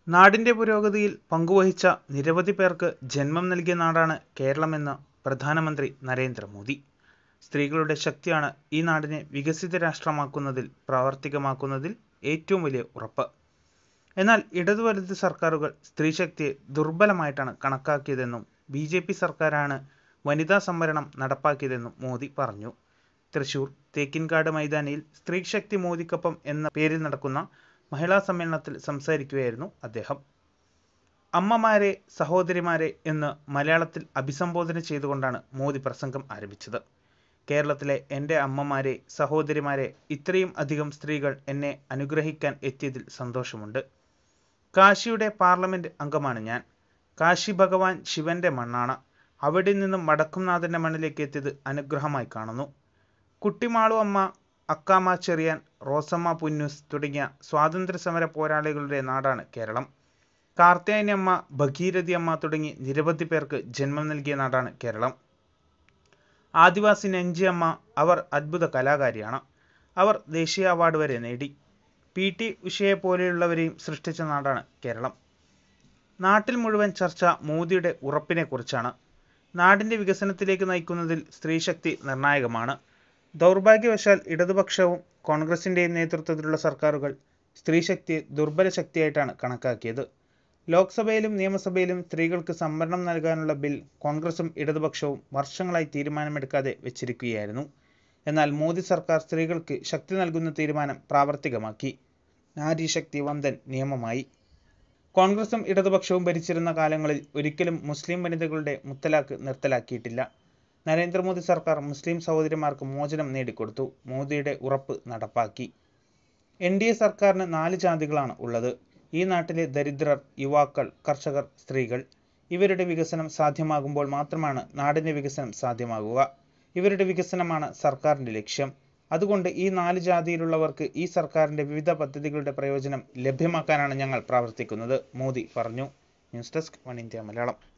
നാടിന്റെ പുരോഗതിയിൽ പങ്കുവഹിച്ച നിരവധി പേർക്ക് ജന്മം നൽകിയ നാടാണ് കേരളമെന്ന് പ്രധാനമന്ത്രി നരേന്ദ്രമോദി. സ്ത്രീകളുടെ ശക്തിയാണ് ഈ നാടിനെ വികസിത രാഷ്ട്രമാക്കുന്നതിൽ പ്രാവർത്തികമാക്കുന്നതിൽ ഏറ്റവും വലിയ ഉറപ്പ്. എന്നാൽ ഇടതുവലത് സർക്കാരുകൾ സ്ത്രീശക്തിയെ ദുർബലമായിട്ടാണ് കണക്കാക്കിയതെന്നും ബി.ജെ.പി. സർക്കാരാണ് വനിതാ സംവരണം നടപ്പാക്കിയതെന്നും മോദി പറഞ്ഞു. തൃശൂർ തേക്കിൻകാട് മൈതാനിയിൽ സ്ത്രീശക്തി മോദിക്കൊപ്പം എന്ന പേരിൽ നടക്കുന്ന മഹിളാ സമ്മേളനത്തിൽ സംസാരിക്കുകയായിരുന്നു അദ്ദേഹം. അമ്മമാരെ, സഹോദരിമാരെ എന്ന് മലയാളത്തിൽ അഭിസംബോധന ചെയ്തുകൊണ്ടാണ് മോദി പ്രസംഗം ആരംഭിച്ചത്. കേരളത്തിലെ എൻ്റെ അമ്മമാരെ, സഹോദരിമാരെ, ഇത്രയും അധികം സ്ത്രീകൾ എന്നെ അനുഗ്രഹിക്കാൻ എത്തിയതിൽ സന്തോഷമുണ്ട്. കാശിയുടെ പാർലമെന്റ് അംഗമാണ് ഞാൻ. കാശി ഭഗവാൻ ശിവന്റെ മണ്ണാണ്. അവിടെ നിന്നും വടക്കുംനാഥന്റെ മണ്ണിലേക്ക് എത്തിയത് അനുഗ്രഹമായി കാണുന്നു. കുട്ടിമാളു അമ്മ, അക്കാമ്മ ചെറിയാൻ, റോസമ്മ പുന്നൂസ് തുടങ്ങിയ സ്വാതന്ത്ര്യസമര പോരാളികളുടെ നാടാണ് കേരളം. കാർത്യായനി അമ്മ, ഭഗീരഥി അമ്മ തുടങ്ങി നിരവധി പേർക്ക് ജന്മം നൽകിയ നാടാണ് കേരളം. ആദിവാസി നെഞ്ചി അമ്മ, അവർ അദ്ഭുത കലാകാരിയാണ്. അവർ ദേശീയ അവാർഡ് വരെ നേടി. പി.ടി. ഉഷയെ പോലെയുള്ളവരെയും സൃഷ്ടിച്ച നാടാണ് കേരളം. നാട്ടിൽ മുഴുവൻ ചർച്ച മോദിയുടെ ഉറപ്പിനെക്കുറിച്ചാണ്. നാടിന്റെ വികസനത്തിലേക്ക് നയിക്കുന്നതിൽ സ്ത്രീശക്തി നിർണായകമാണ്. ദൗർഭാഗ്യവശാൽ ഇടതുപക്ഷവും കോൺഗ്രസിന്റെയും നേതൃത്വത്തിലുള്ള സർക്കാരുകൾ സ്ത്രീശക്തിയെ ദുർബല ശക്തിയായിട്ടാണ് കണക്കാക്കിയത്. ലോക്സഭയിലും നിയമസഭയിലും സ്ത്രീകൾക്ക് സംവരണം നൽകാനുള്ള ബിൽ കോൺഗ്രസും ഇടതുപക്ഷവും വർഷങ്ങളായി തീരുമാനമെടുക്കാതെ വെച്ചിരിക്കുകയായിരുന്നു. എന്നാൽ മോദി സർക്കാർ സ്ത്രീകൾക്ക് ശക്തി നൽകുന്ന തീരുമാനം പ്രാവർത്തികമാക്കി. നാരീശക്തി വന്ദൻ നിയമമായി. കോൺഗ്രസും ഇടതുപക്ഷവും ഭരിച്ചിരുന്ന കാലങ്ങളിൽ ഒരിക്കലും മുസ്ലിം വനിതകളുടെ മുത്തലാഖ് നിർത്തലാക്കിയിട്ടില്ല. നരേന്ദ്രമോദി സർക്കാർ മുസ്ലിം സഹോദരിമാർക്ക് മോചനം നേടിക്കൊടുത്തു. മോദിയുടെ ഉറപ്പ് നടപ്പാക്കി. എൻ.ഡി.എ സർക്കാരിന് 4 ജാതികളാണ് ഉള്ളത്. ഈ നാട്ടിലെ ദരിദ്രർ, യുവാക്കൾ, കർഷകർ, സ്ത്രീകൾ. ഇവരുടെ വികസനം സാധ്യമാകുമ്പോൾ മാത്രമാണ് നാടിന്റെ വികസനം സാധ്യമാകുക. ഇവരുടെ വികസനമാണ് സർക്കാരിന്റെ ലക്ഷ്യം. അതുകൊണ്ട് ഈ 4 ജാതിയിലുള്ളവർക്ക് ഈ സർക്കാരിന്റെ വിവിധ പദ്ധതികളുടെ പ്രയോജനം ലഭ്യമാക്കാനാണ് ഞങ്ങൾ പ്രവർത്തിക്കുന്നത്, മോദി പറഞ്ഞു. News desk, one India Malayalam.